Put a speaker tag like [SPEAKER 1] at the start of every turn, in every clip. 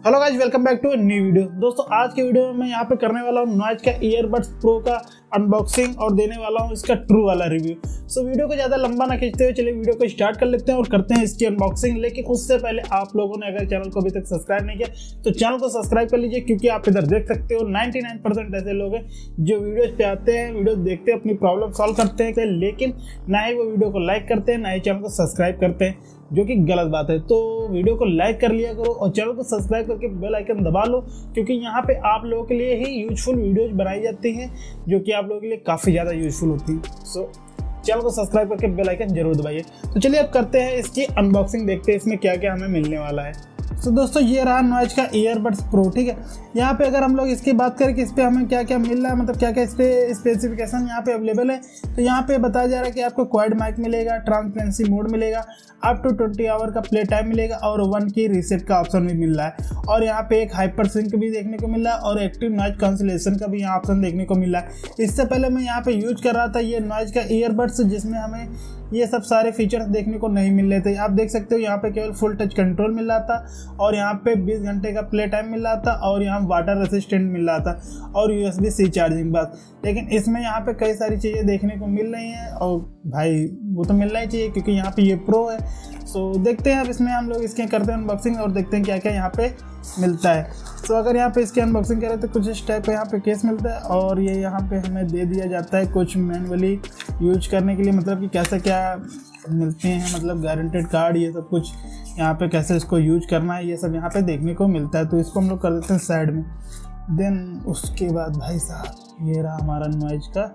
[SPEAKER 1] Hello guys, welcome back to new video. दोस्तों आज के वीडियो में मैं यहाँ पे करने वाला हूँ नॉइज का ईयरबड्स प्रो का अनबॉक्सिंग और देने वाला हूँ इसका ट्रू वाला रिव्यू। सो वीडियो को ज़्यादा लंबा ना खींचते हुए चलिए वीडियो को स्टार्ट कर लेते हैं और करते हैं इसकी अनबॉक्सिंग। लेकिन उससे पहले आप लोगों ने अगर चैनल को अभी तक सब्सक्राइब नहीं किया तो चैनल को सब्सक्राइब कर लीजिए, क्योंकि आप इधर देख सकते हो 99% ऐसे लोग हैं जो वीडियोज पे आते हैं, वीडियो देखते हैं, अपनी प्रॉब्लम सॉल्व करते हैं, लेकिन ना ही वो वीडियो को लाइक करते हैं ना ही चैनल को सब्सक्राइब करते हैं, जो कि गलत बात है। तो वीडियो को लाइक कर लिया करो और चैनल को सब्सक्राइब करके बेल आइकन दबा लो, क्योंकि यहाँ पे आप लोगों के लिए ही यूजफुल वीडियोज बनाई जाती हैं जो कि आप लोगों के लिए काफ़ी ज़्यादा यूजफुल होती हैं। सो चैनल को सब्सक्राइब करके बेल आइकन जरूर दबाइए। तो चलिए अब करते हैं इसकी अनबॉक्सिंग, देखते हैं इसमें क्या क्या हमें मिलने वाला है। तो दोस्तों ये रहा नॉइज का ईयरबड्स प्रो, ठीक है। यहाँ पे अगर हम लोग इसकी बात करें कि इस पर हमें क्या क्या मिल रहा है, मतलब क्या क्या इस पर स्पेसिफिकेशन यहाँ पे अवेलेबल है, तो यहाँ पे बताया जा रहा है कि आपको क्वाड माइक मिलेगा, ट्रांसपेरेंसी मोड मिलेगा, अप टू 20 आवर का प्ले टाइम मिलेगा और 1 की रीसेट का ऑप्शन भी मिल रहा है। और यहाँ पे एक हाइपर सिंक भी देखने को मिल रहा है और एक्टिव नॉइज कैंसिलेशन का भी यहाँ ऑप्शन देखने को मिल रहा है। इससे पहले मैं यहाँ पे यूज कर रहा था ये नॉइज का ईयरबड्स, जिसमें हमें ये सब सारे फीचर्स देखने को नहीं मिल रहे थे। आप देख सकते हो यहाँ पे केवल फुल टच कंट्रोल मिल रहा था और यहाँ पे 20 घंटे का प्ले टाइम मिल रहा था और यहाँ वाटर रेसिस्टेंट मिल रहा था और USB-C चार्जिंग बस। लेकिन इसमें यहाँ पे कई सारी चीज़ें देखने को मिल रही हैं और भाई वो तो मिलना ही चाहिए क्योंकि यहाँ पे ये प्रो है। सो देखते हैं अब इसमें हम लोग इसके करते हैं अनबॉक्सिंग और देखते हैं क्या क्या यहाँ पे मिलता है। तो अगर यहाँ पे इसकी अनबॉक्सिंग करें तो कुछ इस टाइप का यहाँ पे केस मिलता है और ये यहाँ पे हमें दे दिया जाता है कुछ मैनुअली यूज करने के लिए, मतलब कि कैसे क्या मिलते हैं, मतलब गारंटेड कार्ड, ये सब कुछ यहाँ पे कैसे इसको यूज करना है ये सब यहाँ पे देखने को मिलता है। तो इसको हम लोग कर देते हैं साइड में। देन उसके बाद भाई साहब ये रहा हमारा नॉइज का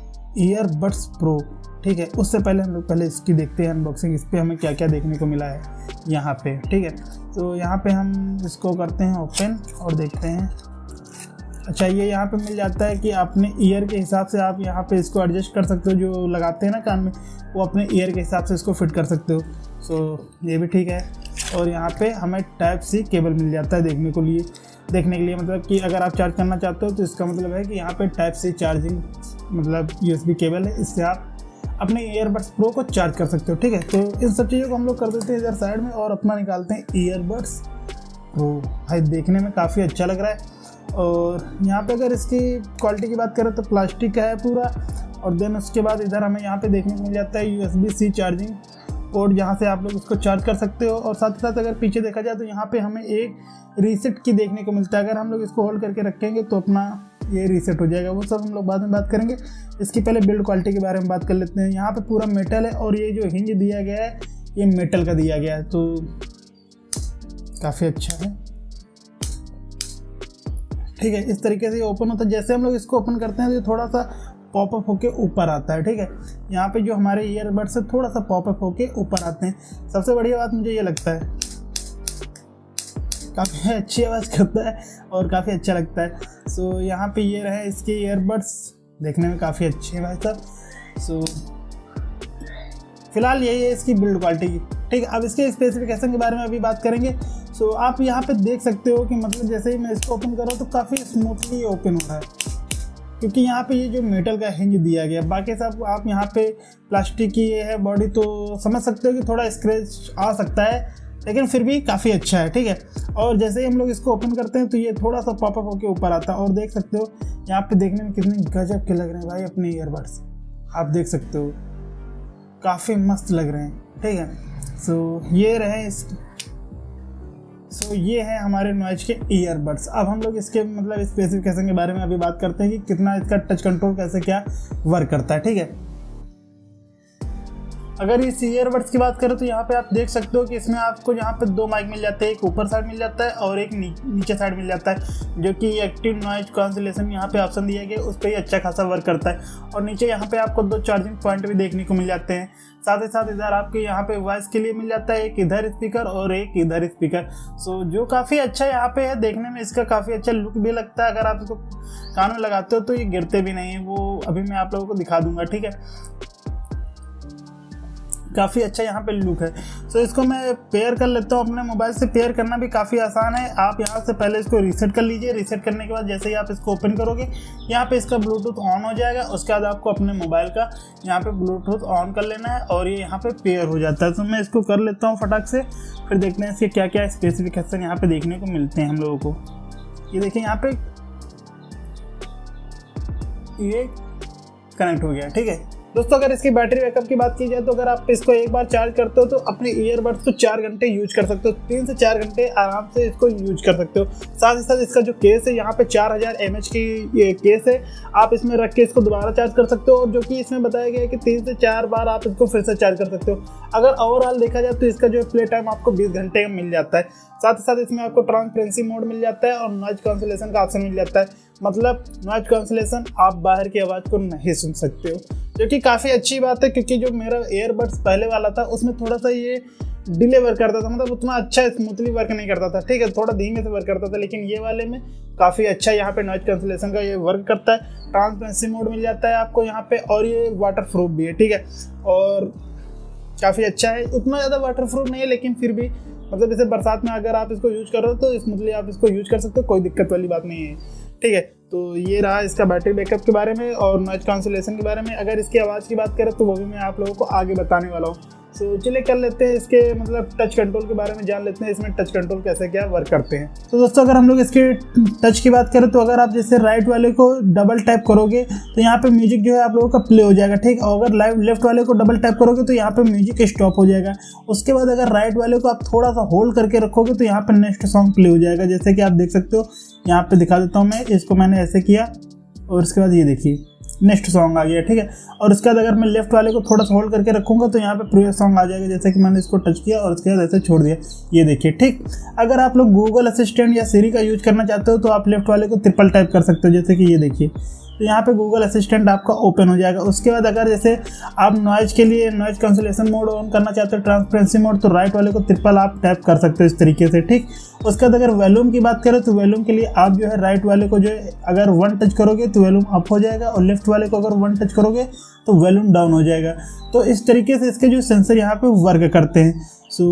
[SPEAKER 1] ईयरबड्स प्रो, ठीक है। उससे पहले हम लोग पहले इसकी देखते हैं अनबॉक्सिंग, इस पर हमें क्या क्या देखने को मिला है यहाँ पे, ठीक है। तो यहाँ पे हम इसको करते हैं ओपन और देखते हैं। अच्छा, ये यहाँ पे मिल जाता है कि अपने ईयर के हिसाब से आप यहाँ पे इसको एडजस्ट कर सकते हो, जो लगाते हैं ना कान में, वो अपने ईयर के हिसाब से इसको फिट कर सकते हो। सो ये भी ठीक है। और यहाँ पे हमें Type-C केबल मिल जाता है देखने के लिए, मतलब कि अगर आप चार्ज करना चाहते हो तो इसका मतलब है कि यहाँ पे Type-C चार्जिंग मतलब USB केबल है, इससे आप अपने ईयरबड्स प्रो को चार्ज कर सकते हो, ठीक है। तो इन सब चीज़ों को हम लोग कर देते हैं इधर साइड में और अपना निकालते हैं ईयरबड्स प्रो। भाई देखने में काफ़ी अच्छा लग रहा है। और यहाँ पे अगर इसकी क्वालिटी की बात करें तो प्लास्टिक का है पूरा। और देन उसके बाद इधर हमें यहाँ पे देखने को मिल जाता है USB-C चार्जिंग पोर्ट, जहाँ से आप लोग उसको चार्ज कर सकते हो। और साथ ही साथ अगर पीछे देखा जाए तो यहाँ पे हमें एक रीसेट की देखने को मिलता है। अगर हम लोग इसको होल्ड करके रखेंगे तो अपना ये रीसेट हो जाएगा, वो सब हम लोग बाद में बात करेंगे। इसकी पहले बिल्ड क्वालिटी के बारे में बात कर लेते हैं। यहाँ पे पूरा मेटल है और ये जो हिंज दिया गया है ये मेटल का दिया गया है, तो काफ़ी अच्छा है, ठीक है। इस तरीके से ओपन होता है। जैसे हम लोग इसको ओपन करते हैं तो ये थोड़ा सा पॉपअप होके ऊपर आता है, ठीक है। यहाँ पे जो हमारे ईयरबड्स है थोड़ा सा पॉपअप होके ऊपर आते हैं। सबसे बढ़िया बात मुझे ये लगता है, काफ़ी अच्छी आवाज़ करता है और काफ़ी अच्छा लगता है। सो यहाँ पे ये रहे इसके ईयरबड्स, देखने में काफ़ी अच्छे हैं भाई साहब। सो फिलहाल यही है इसकी बिल्ड क्वालिटी की, ठीक है। अब इसके स्पेसिफिकेशन के बारे में अभी बात करेंगे। सो आप यहाँ पे देख सकते हो कि मतलब जैसे ही मैं इसको ओपन कर रहा हूँ तो काफ़ी स्मूथली ओपन हो रहा है, क्योंकि यहाँ पे ये जो मेटल का हिंज दिया गया, बाकी सब आप यहाँ पे प्लास्टिक की ये है बॉडी, तो समझ सकते हो कि थोड़ा स्क्रैच आ सकता है, लेकिन फिर भी काफ़ी अच्छा है, ठीक है। और जैसे ही हम लोग इसको ओपन करते हैं तो ये थोड़ा सा पॉपअप होके ऊपर आता है और देख सकते हो यहाँ पे देखने में कितने गजब के लग रहे हैं भाई अपने ईयरबड्स, आप देख सकते हो काफ़ी मस्त लग रहे हैं, ठीक है। सो ये रहे ये है हमारे नॉइज के ईयरबड्स। अब हम लोग इसके मतलब स्पेसिफिकेशन के बारे में अभी बात करते हैं कि कितना इसका टच कंट्रोल कैसे क्या वर्क करता है, ठीक है। अगर इस ईयरबड्स की बात करें तो यहाँ पे आप देख सकते हो कि इसमें आपको यहाँ पे 2 माइक मिल जाते हैं, एक ऊपर साइड मिल जाता है और एक नीचे साइड मिल जाता है, जो कि एक्टिव नॉइज कैंसिलेशन यहाँ पे ऑप्शन दिया गया है, उस पर ही अच्छा खासा वर्क करता है। और नीचे यहाँ पे आपको 2 चार्जिंग पॉइंट भी देखने को मिल जाते हैं। साथ ही साथ इधर आपके यहाँ पे वॉइस के लिए मिल जाता है, एक इधर स्पीकर और एक इधर स्पीकर। सो जो काफ़ी अच्छा यहाँ पे है, देखने में इसका काफ़ी अच्छा लुक भी लगता है। अगर आप इसको कान में लगाते हो तो ये गिरते भी नहीं है, वो अभी मैं आप लोगों को दिखा दूंगा, ठीक है। काफ़ी अच्छा यहाँ पे लुक है। सो इसको मैं पेयर कर लेता हूँ अपने मोबाइल से। पेयर करना भी काफ़ी आसान है। आप यहाँ से पहले इसको रीसेट कर लीजिए। रीसेट करने के बाद जैसे ही आप इसको ओपन करोगे यहाँ पे इसका ब्लूटूथ ऑन हो जाएगा। उसके बाद आपको अपने मोबाइल का यहाँ पे ब्लूटूथ ऑन कर लेना है और ये यहाँ पे पेयर हो जाता है। तो मैं इसको कर लेता हूँ फटाक से, फिर देखते हैं इसके क्या क्या स्पेसिफिकेशन यहाँ पे देखने को मिलते हैं हम लोगों को। ये देखिए यहाँ पे ये कनेक्ट हो गया। ठीक है दोस्तों, अगर इसकी बैटरी बैकअप की बात की जाए तो अगर आप इसको एक बार चार्ज करते हो तो अपने ईयरबड्स को 4 घंटे यूज कर सकते हो। 3 से 4 घंटे आराम से इसको यूज कर सकते हो। साथ ही साथ इसका जो केस है यहाँ पे 4000 mAh की ये केस है। आप इसमें रख के इसको दोबारा चार्ज कर सकते हो और जो कि इसमें बताया गया है कि 3 से 4 बार आप इसको फिर से चार्ज कर सकते हो। अगर ओवरऑल देखा जाए तो इसका जो प्ले टाइम आपको 20 घंटे का मिल जाता है। साथ ही साथ इसमें आपको ट्रांसपेरेंसी मोड मिल जाता है और नॉइज कैंसिलेशन का ऑप्शन मिल जाता है। मतलब नॉइज कैंसिलेशन, आप बाहर की आवाज़ को नहीं सुन सकते हो, जो कि काफ़ी अच्छी बात है। क्योंकि जो मेरा ईयरबड्स पहले वाला था उसमें थोड़ा सा ये डिले वर्क करता था, मतलब उतना अच्छा स्मूथली वर्क नहीं करता था। ठीक है, थोड़ा धीमे से वर्क करता था, लेकिन ये वाले में काफ़ी अच्छा यहाँ पे नॉइज कैंसिलेशन का ये वर्क करता है। ट्रांसपेरेंसी मोड मिल जाता है आपको यहाँ पे और ये वाटर प्रूफ भी है। ठीक है, और काफ़ी अच्छा है। उतना ज़्यादा वाटर प्रूफ नहीं है लेकिन फिर भी मतलब जैसे बरसात में अगर आप इसको यूज कर रहे हो तो स्मूथली आप इसको यूज कर सकते हो, कोई दिक्कत वाली बात नहीं है। ठीक है, तो ये रहा इसका बैटरी बैकअप के बारे में और नॉइज कैंसिलेशन के बारे में। अगर इसकी आवाज़ की बात करें तो वो भी मैं आप लोगों को आगे बताने वाला हूँ। सो चलिए कर लेते हैं इसके मतलब टच कंट्रोल के बारे में जान लेते हैं, इसमें टच कंट्रोल कैसे क्या वर्क करते हैं। तो दोस्तों अगर हम लोग इसके टच की बात करें तो अगर आप जैसे राइट वाले को डबल टैप करोगे तो यहाँ पे म्यूजिक जो है आप लोगों का प्ले हो जाएगा। ठीक, और अगर लेफ्ट वाले को डबल टैप करोगे तो यहाँ पे म्यूजिक स्टॉप हो जाएगा। उसके बाद अगर राइट वाले को आप थोड़ा सा होल्ड करके रखोगे तो यहाँ पे नेक्स्ट सॉन्ग प्ले हो जाएगा। जैसे कि आप देख सकते हो, यहाँ पे दिखा देता हूँ मैं, इसको मैंने ऐसे किया और उसके बाद ये देखिए नेक्स्ट सॉन्ग आ गया। ठीक है, और उसके बाद अगर मैं लेफ्ट वाले को थोड़ा सा होल्ड करके रखूंगा तो यहाँ पे प्रीवियस सॉन्ग आ जाएगा। जैसे कि मैंने इसको टच किया और उसके बाद ऐसे छोड़ दिया, ये देखिए। ठीक, अगर आप लोग गूगल असिस्टेंट या सिरी का यूज करना चाहते हो तो आप लेफ्ट वाले को ट्रिपल टाइप कर सकते हो, जैसे कि ये देखिए। तो यहाँ पे गूगल असिस्टेंट आपका ओपन हो जाएगा। उसके बाद अगर जैसे आप नॉइज के लिए नॉइज कैंसिलेशन मोड ऑन करना चाहते हो, ट्रांसपेरेंसी मोड, तो राइट वाले को ट्रिपल आप टैप कर सकते हो इस तरीके से। ठीक, उसके बाद अगर वॉल्यूम की बात करें तो वॉल्यूम के लिए आप जो है राइट वाले को जो है अगर 1 टच करोगे तो वॉल्यूम अप हो जाएगा और लेफ्ट वाले को अगर 1 टच करोगे तो वॉल्यूम डाउन हो जाएगा। तो इस तरीके से इसके जो सेंसर यहाँ पे वर्क करते हैं। सो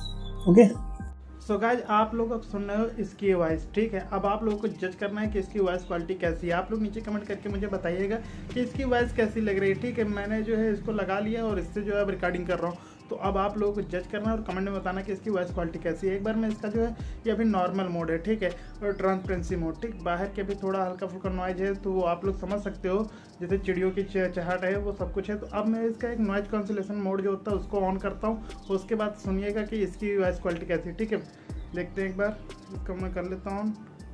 [SPEAKER 1] ओके, सो गाइज आप लोग अब सुन रहे हो इसकी वॉइस। ठीक है, अब आप लोगों को जज करना है कि इसकी वॉइस क्वालिटी कैसी है। आप लोग नीचे कमेंट करके मुझे बताइएगा कि इसकी वॉइस कैसी लग रही है। ठीक है, मैंने जो है इसको लगा लिया और इससे जो है अब रिकॉर्डिंग कर रहा हूँ। तो अब आप लोगों को जज करना है और कमेंट में बताना कि इसकी वॉइस क्वालिटी कैसी है। एक बार मैं इसका जो है ये अभी नॉर्मल मोड है। ठीक है, और ट्रांसपेरेंसी मोड। ठीक, बाहर के भी थोड़ा हल्का फुल्का नॉइज है तो आप लोग समझ सकते हो, जैसे चिड़ियों की चहट है वो सब कुछ है। तो अब मैं इसका एक नॉइज कैंसिलेशन मोड जो होता है उसको ऑन करता हूँ। उसके बाद सुनिएगा कि इसकी वॉइस क्वालिटी कैसी है। ठीक है, देखते हैं एक बार, इसको मैं कर लेता हूँ।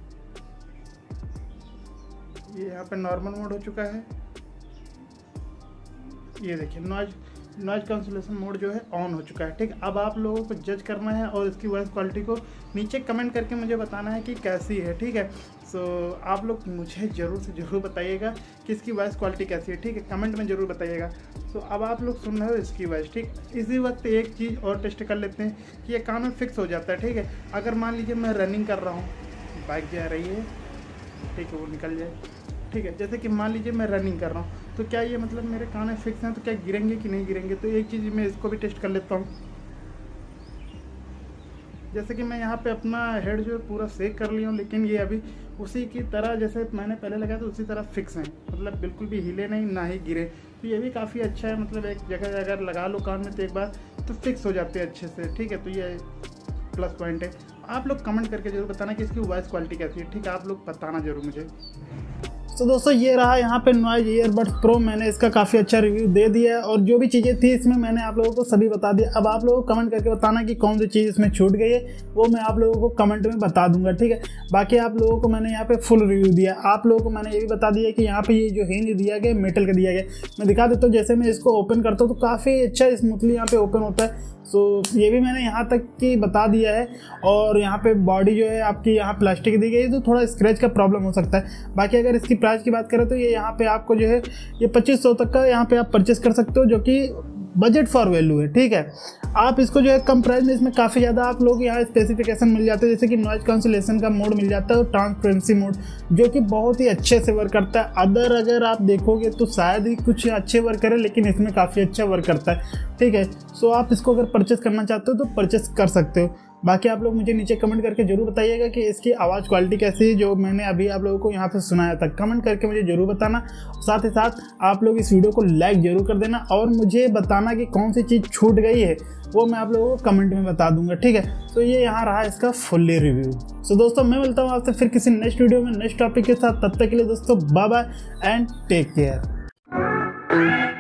[SPEAKER 1] ये यहाँ पे नॉर्मल मोड हो चुका है। ये देखिए नॉइज कैंसिलेशन मोड जो है ऑन हो चुका है। ठीक, अब आप लोगों को जज करना है और इसकी वॉइस क्वालिटी को नीचे कमेंट करके मुझे बताना है कि कैसी है। ठीक है, सो आप लोग मुझे ज़रूर से ज़रूर बताइएगा कि इसकी वॉइस क्वालिटी कैसी है। ठीक है, कमेंट में ज़रूर बताइएगा। सो अब आप लोग सुन रहे हो इसकी वॉइस। ठीक, इसी वक्त एक चीज़ और टेस्ट कर लेते हैं कि ये कान में फिक्स हो जाता है। ठीक है, अगर मान लीजिए मैं रनिंग कर रहा हूँ, बाइक जा रही है, ठीक है, वो निकल जाए। ठीक है, जैसे कि मान लीजिए मैं रनिंग कर रहा हूँ तो क्या ये मतलब मेरे कान में फिक्स हैं तो क्या गिरेंगे कि नहीं गिरेंगे। तो एक चीज़ मैं इसको भी टेस्ट कर लेता हूँ। जैसे कि मैं यहाँ पे अपना हेड जो है पूरा सेक कर लिया हूँ, लेकिन ये अभी उसी की तरह जैसे मैंने पहले लगाया तो उसी तरह फिक्स हैं, मतलब बिल्कुल भी हिले नहीं ना ही गिरे। तो ये भी काफ़ी अच्छा है, मतलब एक जगह अगर लगा लो कान में तो एक बार तो फिक्स हो जाते हैं अच्छे से। ठीक है, तो ये प्लस पॉइंट है। आप लोग कमेंट करके जरूर बताना कि इसकी वॉइस क्वालिटी कैसी है। ठीक है, आप लोग बताना जरूर मुझे। तो दोस्तों ये रहा यहाँ पे नॉइज ईयरबड्स प्रो। मैंने इसका काफ़ी अच्छा रिव्यू दे दिया है और जो भी चीज़ें थी इसमें मैंने आप लोगों को सभी बता दिया। अब आप लोगों को कमेंट करके बताना कि कौन सी चीज़ इसमें छूट गई है, वो मैं आप लोगों को कमेंट में बता दूंगा। ठीक है, बाकी आप लोगों को मैंने यहाँ पे फुल रिव्यू दिया। आप लोगों को मैंने ये भी बता दिया कि यहाँ पे ये जो हिंज दिया गया मेटल का दिया गया। मैं दिखा देता हूँ, जैसे मैं इसको ओपन करता हूँ तो काफ़ी अच्छा स्मूथली यहाँ पे ओपन होता है। सो ये भी मैंने यहाँ तक की बता दिया है। और यहाँ पे बॉडी जो है आपकी यहाँ प्लास्टिक दी गई है तो थोड़ा स्क्रैच का प्रॉब्लम हो सकता है। बाकी अगर इसकी प्राइस की बात करें तो ये यहाँ पे आपको जो है ये 2500 तक का यहाँ पे आप परचेस कर सकते हो, जो कि बजट फॉर वैल्यू है, ठीक है। आप इसको जो है कम प्राइस में, इसमें काफ़ी ज़्यादा आप लोग यहाँ स्पेसिफिकेशन मिल जाते हैं, जैसे कि नॉइज कैंसिलेशन का मोड मिल जाता है और ट्रांसपेरेंसी मोड, जो कि बहुत ही अच्छे से वर्क करता है। अगर आप देखोगे तो शायद ही कुछ अच्छे वर्क करे, लेकिन इसमें काफ़ी अच्छा वर्क करता है, ठीक है। सो आप इसको अगर परचेस करना चाहते हो तो परचेस कर सकते हो। बाकी आप लोग मुझे नीचे कमेंट करके जरूर बताइएगा कि इसकी आवाज़ क्वालिटी कैसी है, जो मैंने अभी आप लोगों को यहाँ पे सुनाया था। कमेंट करके मुझे जरूर बताना। साथ ही साथ आप लोग इस वीडियो को लाइक जरूर कर देना और मुझे बताना कि कौन सी चीज़ छूट गई है, वो मैं आप लोगों को कमेंट में बता दूंगा, ठीक है। तो ये यहाँ रहा इसका फुल्ली रिव्यू। सो दोस्तों मैं मिलता हूँ आपसे फिर किसी नेक्स्ट वीडियो में नेक्स्ट टॉपिक के साथ। तब तक के लिए दोस्तों bye bye and take care.